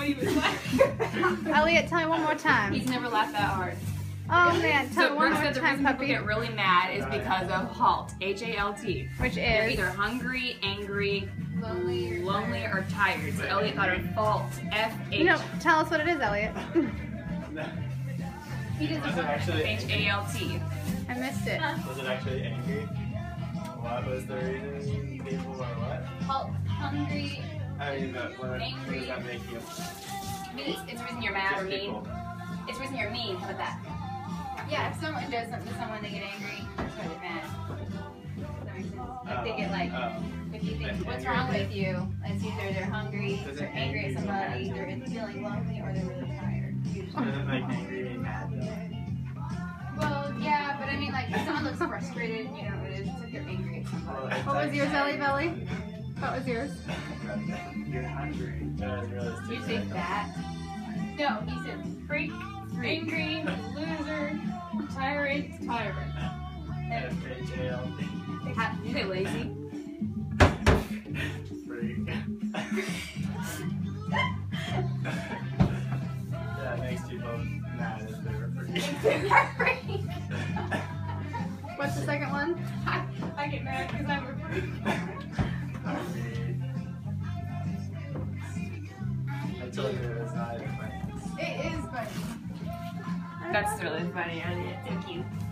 he was laughing. Elliot, tell me one more time. He's never laughed that hard. Oh man, tell So me one Brooke more said the time, reason people puppy. get really mad is because of HALT, H-A-L-T. Which They're is either hungry, angry, Lonely or tired. So Elliot thought of fault, F-H. no. Tell us what it is, Elliot. He did Was it actually H-A-L-T. I missed it. Was it actually angry? What was the reason people were what? hungry. I mean, what does that make you? It's the reason you're mad or Just mean. people. It's the reason you're mean. How about that? Yeah, if someone does something to someone, they get angry. That's why they're mad. Does that make sense? Like they get like, if you think, what's wrong with you? It's either they're hungry, they're angry at somebody, they're feeling lonely, or they're really tired. Usually. Isn't like angry and mad though? Well, yeah, but I mean, like, if someone looks frustrated, you know, it's like they're angry at somebody. What was yours, Ellie Belly? What was yours? You're hungry. That was realistic. You say that? No, he said freak, angry, loser, tyrant. F-H-A-L-T. You say lazy? Freak. That makes people mad if they were freak. What's the second one? I get mad because I'm a freak. I told you it was not funny. It is funny. That's really funny, Elliot. Thank you.